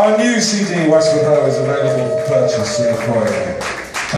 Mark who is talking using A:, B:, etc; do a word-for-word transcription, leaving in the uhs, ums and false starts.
A: Our new C D, Westward Ho, is available for purchase in the foyer.